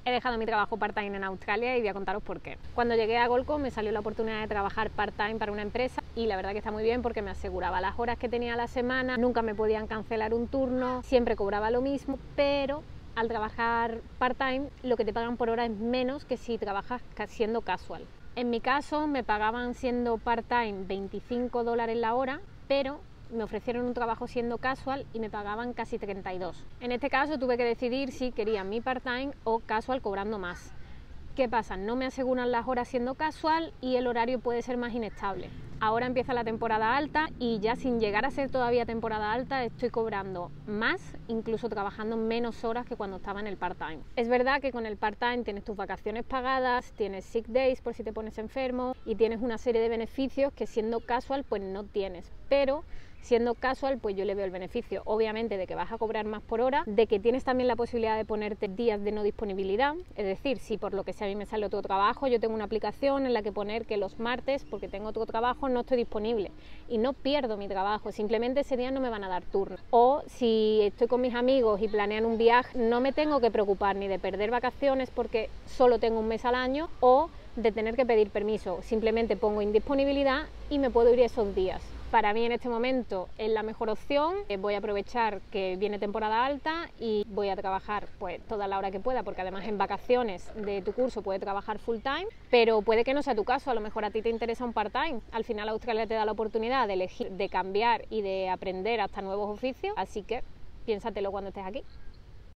He dejado mi trabajo part-time en Australia y voy a contaros por qué. Cuando llegué a Gold Coast me salió la oportunidad de trabajar part-time para una empresa y la verdad que está muy bien porque me aseguraba las horas que tenía a la semana, nunca me podían cancelar un turno, siempre cobraba lo mismo, pero al trabajar part-time lo que te pagan por hora es menos que si trabajas siendo casual. En mi caso me pagaban siendo part-time $25 la hora, pero me ofrecieron un trabajo siendo casual y me pagaban casi 32. En este caso tuve que decidir si quería mi part-time o casual cobrando más. ¿Qué pasa? No me aseguran las horas siendo casual y el horario puede ser más inestable. Ahora empieza la temporada alta y ya sin llegar a ser todavía temporada alta estoy cobrando más, incluso trabajando menos horas que cuando estaba en el part-time. Es verdad que con el part-time tienes tus vacaciones pagadas, tienes sick days por si te pones enfermo y tienes una serie de beneficios que siendo casual pues no tienes, pero siendo casual pues yo le veo el beneficio obviamente de que vas a cobrar más por hora, de que tienes también la posibilidad de ponerte días de no disponibilidad, es decir, si por lo que sea a mí me sale otro trabajo, yo tengo una aplicación en la que poner que los martes, porque tengo otro trabajo, no estoy disponible y no pierdo mi trabajo, simplemente ese día no me van a dar turno. O si estoy con mis amigos y planean un viaje, no me tengo que preocupar ni de perder vacaciones porque solo tengo un mes al año o de tener que pedir permiso, simplemente pongo indisponibilidad y me puedo ir esos días. Para mí en este momento es la mejor opción, voy a aprovechar que viene temporada alta y voy a trabajar pues toda la hora que pueda, porque además en vacaciones de tu curso puedes trabajar full time, pero puede que no sea tu caso, a lo mejor a ti te interesa un part-time. Al final Australia te da la oportunidad de elegir, de cambiar y de aprender hasta nuevos oficios, así que piénsatelo cuando estés aquí.